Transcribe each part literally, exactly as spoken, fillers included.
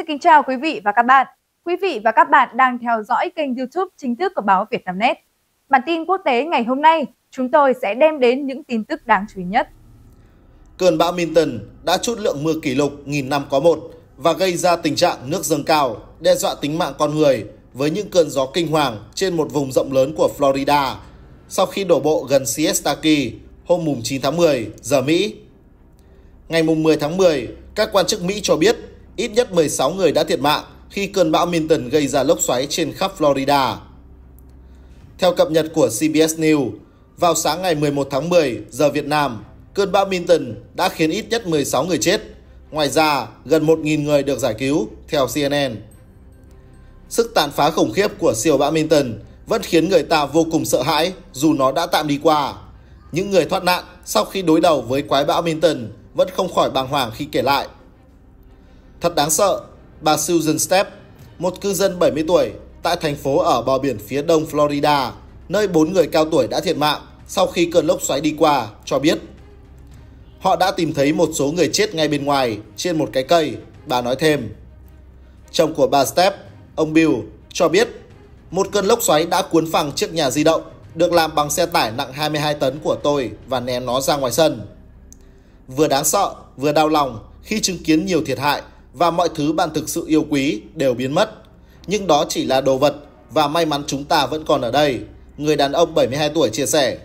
Xin kính chào quý vị và các bạn. Quý vị và các bạn đang theo dõi kênh YouTube chính thức của báo Vietnamnet. Bản tin quốc tế ngày hôm nay, chúng tôi sẽ đem đến những tin tức đáng chú ý nhất. Cơn bão Milton đã trút lượng mưa kỷ lục nghìn năm có một và gây ra tình trạng nước dâng cao, đe dọa tính mạng con người với những cơn gió kinh hoàng trên một vùng rộng lớn của Florida sau khi đổ bộ gần Siesta Key hôm chín tháng mười giờ Mỹ. Ngày mười tháng mười, các quan chức Mỹ cho biết ít nhất mười sáu người đã thiệt mạng khi cơn bão Milton gây ra lốc xoáy trên khắp Florida. Theo cập nhật của xê bê ét News, vào sáng ngày mười một tháng mười giờ Việt Nam, cơn bão Milton đã khiến ít nhất mười sáu người chết. Ngoài ra, gần một nghìn người được giải cứu, theo xê en en. Sức tàn phá khủng khiếp của siêu bão Milton vẫn khiến người ta vô cùng sợ hãi dù nó đã tạm đi qua. Những người thoát nạn sau khi đối đầu với quái bão Milton vẫn không khỏi bàng hoàng khi kể lại. Thật đáng sợ, bà Susan Stepp, một cư dân bảy mươi tuổi tại thành phố ở bờ biển phía đông Florida, nơi bốn người cao tuổi đã thiệt mạng sau khi cơn lốc xoáy đi qua, cho biết. Họ đã tìm thấy một số người chết ngay bên ngoài trên một cái cây, bà nói thêm. Chồng của bà Stepp, ông Bill, cho biết một cơn lốc xoáy đã cuốn phăng chiếc nhà di động được làm bằng xe tải nặng hai mươi hai tấn của tôi và ném nó ra ngoài sân. Vừa đáng sợ, vừa đau lòng khi chứng kiến nhiều thiệt hại và mọi thứ bạn thực sự yêu quý đều biến mất. Nhưng đó chỉ là đồ vật và may mắn chúng ta vẫn còn ở đây, người đàn ông bảy mươi hai tuổi chia sẻ.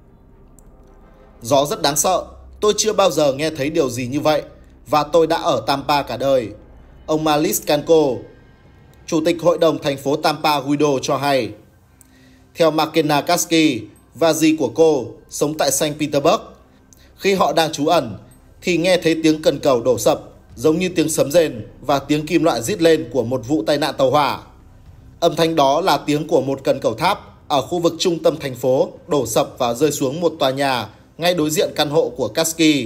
Gió rất đáng sợ, tôi chưa bao giờ nghe thấy điều gì như vậy và tôi đã ở Tampa cả đời. Ông Malice Canco, Chủ tịch Hội đồng thành phố Tampa Guido cho hay. Theo McKenna Kasky và dì của cô sống tại Saint Petersburg, khi họ đang trú ẩn thì nghe thấy tiếng cần cầu đổ sập giống như tiếng sấm rền và tiếng kim loại rít lên của một vụ tai nạn tàu hỏa. Âm thanh đó là tiếng của một cần cầu tháp ở khu vực trung tâm thành phố đổ sập và rơi xuống một tòa nhà ngay đối diện căn hộ của Kasky.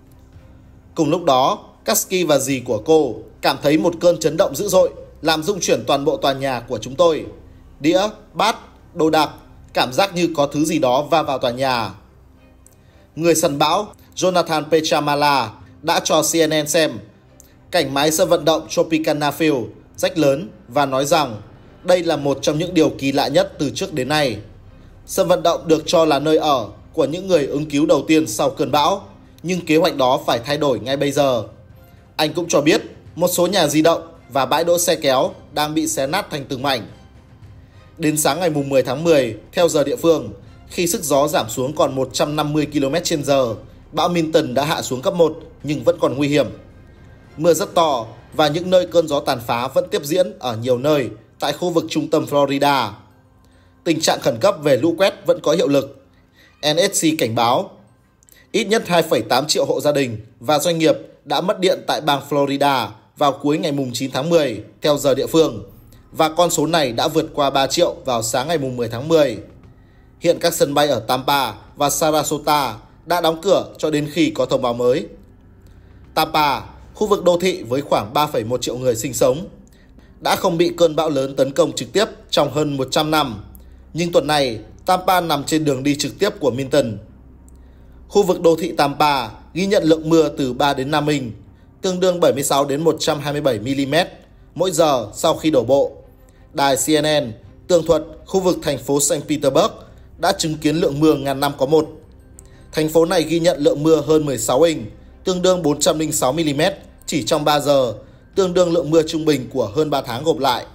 Cùng lúc đó, Kasky và dì của cô cảm thấy một cơn chấn động dữ dội làm rung chuyển toàn bộ tòa nhà của chúng tôi. Đĩa, bát, đồ đạc, cảm giác như có thứ gì đó va vào tòa nhà. Người săn bão Jonathan Petramala đã cho xê en en xem cảnh máy sân vận động Tropicana Field rách lớn và nói rằng đây là một trong những điều kỳ lạ nhất từ trước đến nay. Sân vận động được cho là nơi ở của những người ứng cứu đầu tiên sau cơn bão, nhưng kế hoạch đó phải thay đổi ngay bây giờ. Anh cũng cho biết một số nhà di động và bãi đỗ xe kéo đang bị xé nát thành từng mảnh. Đến sáng ngày mười tháng mười, theo giờ địa phương, khi sức gió giảm xuống còn một trăm năm mươi ki lô mét trên giờ, bão Milton đã hạ xuống cấp một nhưng vẫn còn nguy hiểm. Mưa rất to và những nơi cơn gió tàn phá vẫn tiếp diễn ở nhiều nơi tại khu vực trung tâm Florida. Tình trạng khẩn cấp về lũ quét vẫn có hiệu lực. en ét xê cảnh báo ít nhất hai phẩy tám triệu hộ gia đình và doanh nghiệp đã mất điện tại bang Florida vào cuối ngày chín tháng mười theo giờ địa phương, và con số này đã vượt qua ba triệu vào sáng ngày mười tháng mười. Hiện các sân bay ở Tampa và Sarasota đã đóng cửa cho đến khi có thông báo mới. Tampa, khu vực đô thị với khoảng ba phẩy một triệu người sinh sống, đã không bị cơn bão lớn tấn công trực tiếp trong hơn một trăm năm. Nhưng tuần này, Tampa nằm trên đường đi trực tiếp của Milton. Khu vực đô thị Tampa ghi nhận lượng mưa từ ba đến năm inch, tương đương bảy mươi sáu đến một trăm hai mươi bảy mi-li-mét mỗi giờ sau khi đổ bộ. Đài xê en en tường thuật khu vực thành phố Saint Petersburg đã chứng kiến lượng mưa ngàn năm có một. Thành phố này ghi nhận lượng mưa hơn mười sáu inch, tương đương bốn trăm lẻ sáu mi-li-mét chỉ trong ba giờ, tương đương lượng mưa trung bình của hơn ba tháng gộp lại.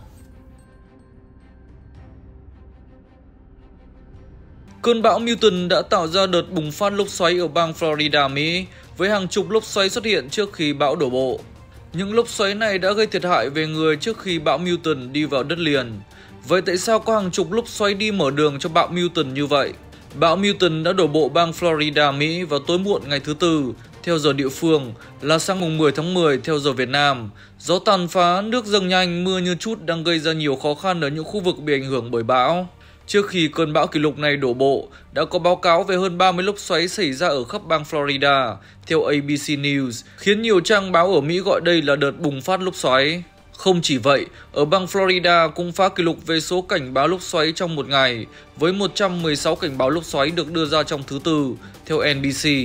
Cơn bão Milton đã tạo ra đợt bùng phát lốc xoáy ở bang Florida, Mỹ, với hàng chục lốc xoáy xuất hiện trước khi bão đổ bộ. Những lốc xoáy này đã gây thiệt hại về người trước khi bão Milton đi vào đất liền. Vậy tại sao có hàng chục lốc xoáy đi mở đường cho bão Milton như vậy? Bão Milton đã đổ bộ bang Florida, Mỹ vào tối muộn ngày thứ Tư, theo giờ địa phương, là sáng mùng mười tháng mười theo giờ Việt Nam. Gió tàn phá, nước dâng nhanh, mưa như trút đang gây ra nhiều khó khăn ở những khu vực bị ảnh hưởng bởi bão. Trước khi cơn bão kỷ lục này đổ bộ, đã có báo cáo về hơn ba mươi lốc xoáy xảy ra ở khắp bang Florida, theo a bê xê News, khiến nhiều trang báo ở Mỹ gọi đây là đợt bùng phát lốc xoáy. Không chỉ vậy, ở bang Florida cũng phá kỷ lục về số cảnh báo lốc xoáy trong một ngày, với một trăm mười sáu cảnh báo lốc xoáy được đưa ra trong thứ Tư, theo en bê xê.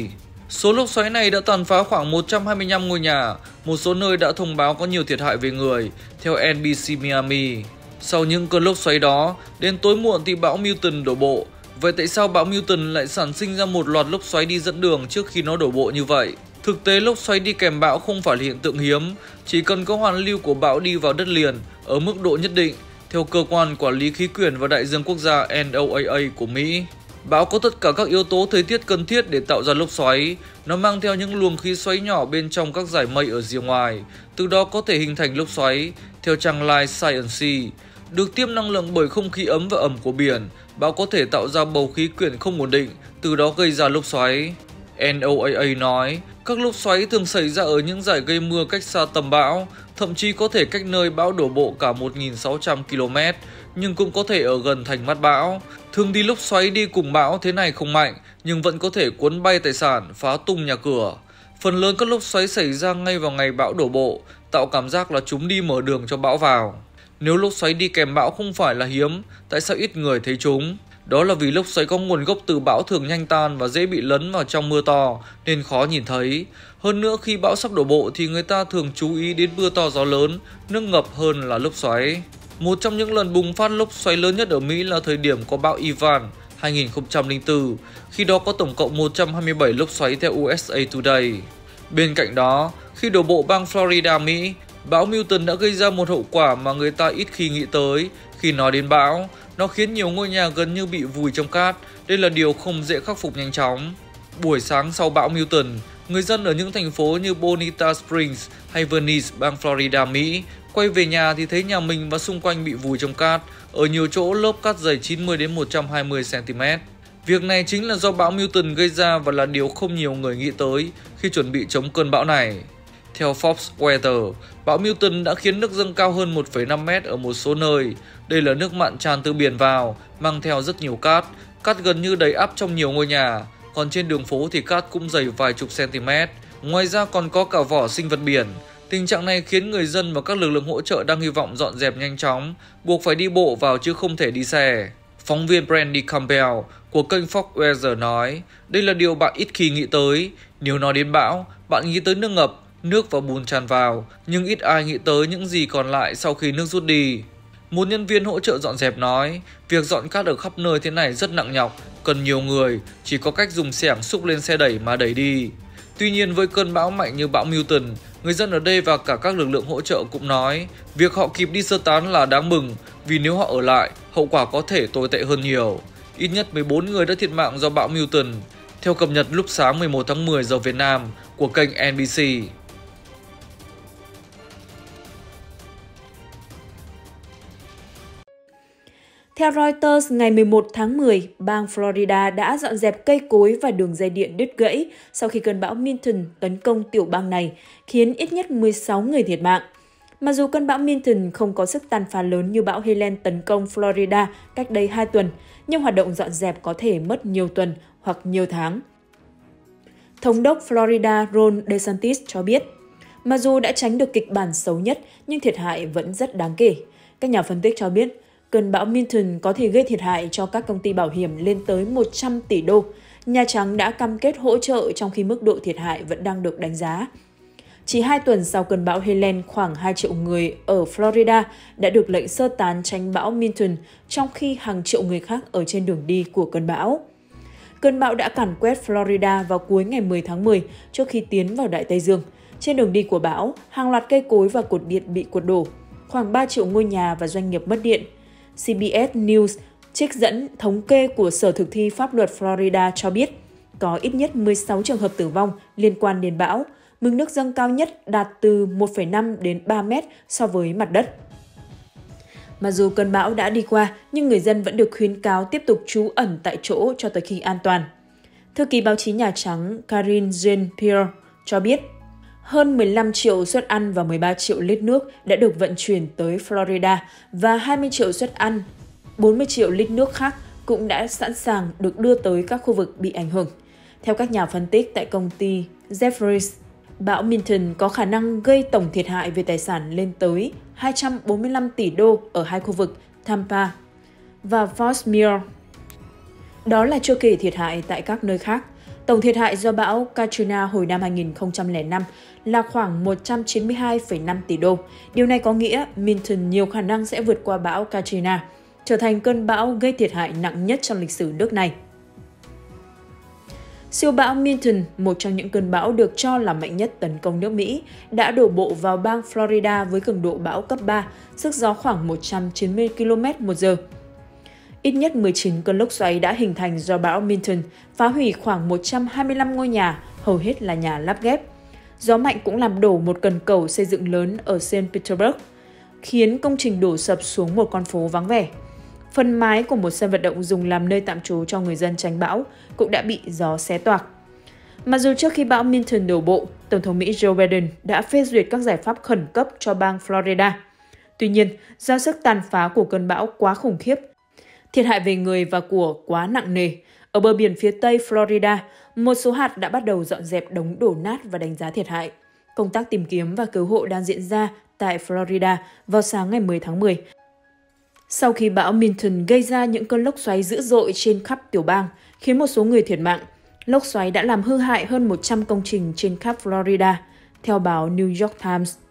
Số lốc xoáy này đã tàn phá khoảng một trăm hai mươi lăm ngôi nhà, một số nơi đã thông báo có nhiều thiệt hại về người, theo en bê xê Miami. Sau những cơn lốc xoáy đó, đến tối muộn thì bão Milton đổ bộ. Vậy tại sao bão Milton lại sản sinh ra một loạt lốc xoáy đi dẫn đường trước khi nó đổ bộ như vậy? Thực tế, lốc xoáy đi kèm bão không phải là hiện tượng hiếm, chỉ cần có hoàn lưu của bão đi vào đất liền ở mức độ nhất định, theo Cơ quan Quản lý Khí quyển và Đại dương Quốc gia N O A A của Mỹ. Bão có tất cả các yếu tố thời tiết cần thiết để tạo ra lốc xoáy. Nó mang theo những luồng khí xoáy nhỏ bên trong các dải mây ở rìa ngoài, từ đó có thể hình thành lốc xoáy, theo trang Life Science. Được tiếp năng lượng bởi không khí ấm và ẩm của biển, bão có thể tạo ra bầu khí quyển không ổn định, từ đó gây ra lốc xoáy. N O A A nói, các lốc xoáy thường xảy ra ở những dải gây mưa cách xa tầm bão, thậm chí có thể cách nơi bão đổ bộ cả một nghìn sáu trăm ki lô mét, nhưng cũng có thể ở gần thành mắt bão. Thường thì lốc xoáy đi cùng bão thế này không mạnh, nhưng vẫn có thể cuốn bay tài sản, phá tung nhà cửa. Phần lớn các lốc xoáy xảy ra ngay vào ngày bão đổ bộ, tạo cảm giác là chúng đi mở đường cho bão vào. Nếu lốc xoáy đi kèm bão không phải là hiếm, tại sao ít người thấy chúng? Đó là vì lốc xoáy có nguồn gốc từ bão thường nhanh tan và dễ bị lấn vào trong mưa to, nên khó nhìn thấy. Hơn nữa, khi bão sắp đổ bộ thì người ta thường chú ý đến mưa to gió lớn, nước ngập hơn là lốc xoáy. Một trong những lần bùng phát lốc xoáy lớn nhất ở Mỹ là thời điểm có bão Ivan hai nghìn không trăm lẻ bốn, khi đó có tổng cộng một trăm hai mươi bảy lốc xoáy theo U S A Today. Bên cạnh đó, khi đổ bộ bang Florida, Mỹ, bão Milton đã gây ra một hậu quả mà người ta ít khi nghĩ tới. Khi nói đến bão, nó khiến nhiều ngôi nhà gần như bị vùi trong cát. Đây là điều không dễ khắc phục nhanh chóng. Buổi sáng sau bão Milton, người dân ở những thành phố như Bonita Springs hay Venice, bang Florida, Mỹ, quay về nhà thì thấy nhà mình và xung quanh bị vùi trong cát, ở nhiều chỗ lớp cát dày chín mươi đến một trăm hai mươi xăng ti mét. Việc này chính là do bão Milton gây ra và là điều không nhiều người nghĩ tới khi chuẩn bị chống cơn bão này. Theo Fox Weather, bão Milton đã khiến nước dâng cao hơn một phẩy năm mét ở một số nơi. Đây là nước mặn tràn từ biển vào, mang theo rất nhiều cát. Cát gần như đầy ắp trong nhiều ngôi nhà, còn trên đường phố thì cát cũng dày vài chục cm. Ngoài ra còn có cả vỏ sinh vật biển. Tình trạng này khiến người dân và các lực lượng hỗ trợ đang hy vọng dọn dẹp nhanh chóng, buộc phải đi bộ vào chứ không thể đi xe. Phóng viên Brandy Campbell của kênh Fox Weather nói, đây là điều bạn ít khi nghĩ tới. Nếu nói đến bão, bạn nghĩ tới nước ngập, nước và bùn tràn vào, nhưng ít ai nghĩ tới những gì còn lại sau khi nước rút đi. Một nhân viên hỗ trợ dọn dẹp nói, việc dọn cát ở khắp nơi thế này rất nặng nhọc, cần nhiều người, chỉ có cách dùng xẻng xúc lên xe đẩy mà đẩy đi. Tuy nhiên, với cơn bão mạnh như bão Milton, người dân ở đây và cả các lực lượng hỗ trợ cũng nói, việc họ kịp đi sơ tán là đáng mừng, vì nếu họ ở lại, hậu quả có thể tồi tệ hơn nhiều. Ít nhất mười bốn người đã thiệt mạng do bão Milton, theo cập nhật lúc sáng mười một tháng mười giờ Việt Nam của kênh N B C. Theo Reuters, ngày mười một tháng mười, bang Florida đã dọn dẹp cây cối và đường dây điện đứt gãy sau khi cơn bão Milton tấn công tiểu bang này, khiến ít nhất mười sáu người thiệt mạng. Mặc dù cơn bão Milton không có sức tàn phá lớn như bão Helene tấn công Florida cách đây hai tuần, nhưng hoạt động dọn dẹp có thể mất nhiều tuần hoặc nhiều tháng. Thống đốc Florida Ron DeSantis cho biết, mặc dù đã tránh được kịch bản xấu nhất, nhưng thiệt hại vẫn rất đáng kể. Các nhà phân tích cho biết, cơn bão Milton có thể gây thiệt hại cho các công ty bảo hiểm lên tới một trăm tỷ đô. Nhà Trắng đã cam kết hỗ trợ trong khi mức độ thiệt hại vẫn đang được đánh giá. Chỉ hai tuần sau cơn bão Helene, khoảng hai triệu người ở Florida đã được lệnh sơ tán tránh bão Milton, trong khi hàng triệu người khác ở trên đường đi của cơn bão. Cơn bão đã càn quét Florida vào cuối ngày mười tháng mười trước khi tiến vào Đại Tây Dương. Trên đường đi của bão, hàng loạt cây cối và cột điện bị cuột đổ. Khoảng ba triệu ngôi nhà và doanh nghiệp mất điện. C B S News trích dẫn thống kê của Sở Thực thi Pháp luật Florida cho biết có ít nhất mười sáu trường hợp tử vong liên quan đến bão. Mực nước dâng cao nhất đạt từ một phẩy năm đến ba mét so với mặt đất. Mặc dù cơn bão đã đi qua, nhưng người dân vẫn được khuyến cáo tiếp tục trú ẩn tại chỗ cho tới khi an toàn. Thư ký báo chí Nhà Trắng Karine Jean-Pierre cho biết, hơn mười lăm triệu suất ăn và mười ba triệu lít nước đã được vận chuyển tới Florida và hai mươi triệu suất ăn, bốn mươi triệu lít nước khác cũng đã sẵn sàng được đưa tới các khu vực bị ảnh hưởng. Theo các nhà phân tích tại công ty Jefferies, bão Milton có khả năng gây tổng thiệt hại về tài sản lên tới hai trăm bốn mươi lăm tỷ đô ở hai khu vực Tampa và Fort Myers. Đó là chưa kể thiệt hại tại các nơi khác. Tổng thiệt hại do bão Katrina hồi năm hai nghìn không trăm lẻ năm là khoảng một trăm chín mươi hai phẩy năm tỷ đô. Điều này có nghĩa Milton nhiều khả năng sẽ vượt qua bão Katrina, trở thành cơn bão gây thiệt hại nặng nhất trong lịch sử nước này. Siêu bão Milton, một trong những cơn bão được cho là mạnh nhất tấn công nước Mỹ, đã đổ bộ vào bang Florida với cường độ bão cấp ba, sức gió khoảng một trăm chín mươi ki lô mét một giờ. Ít nhất mười chín cơn lốc xoáy đã hình thành do bão Milton, phá hủy khoảng một trăm hai mươi lăm ngôi nhà, hầu hết là nhà lắp ghép. Gió mạnh cũng làm đổ một cần cầu xây dựng lớn ở Saint Petersburg, khiến công trình đổ sập xuống một con phố vắng vẻ. Phần mái của một sân vận động dùng làm nơi tạm trú cho người dân tránh bão cũng đã bị gió xé toạc. Mặc dù trước khi bão Milton đổ bộ, Tổng thống Mỹ Joe Biden đã phê duyệt các giải pháp khẩn cấp cho bang Florida. Tuy nhiên, do sức tàn phá của cơn bão quá khủng khiếp, thiệt hại về người và của quá nặng nề, ở bờ biển phía tây Florida, một số hạt đã bắt đầu dọn dẹp đống đổ nát và đánh giá thiệt hại. Công tác tìm kiếm và cứu hộ đang diễn ra tại Florida vào sáng ngày mười tháng mười. Sau khi bão Milton gây ra những cơn lốc xoáy dữ dội trên khắp tiểu bang, khiến một số người thiệt mạng, lốc xoáy đã làm hư hại hơn một trăm công trình trên khắp Florida, theo báo New York Times.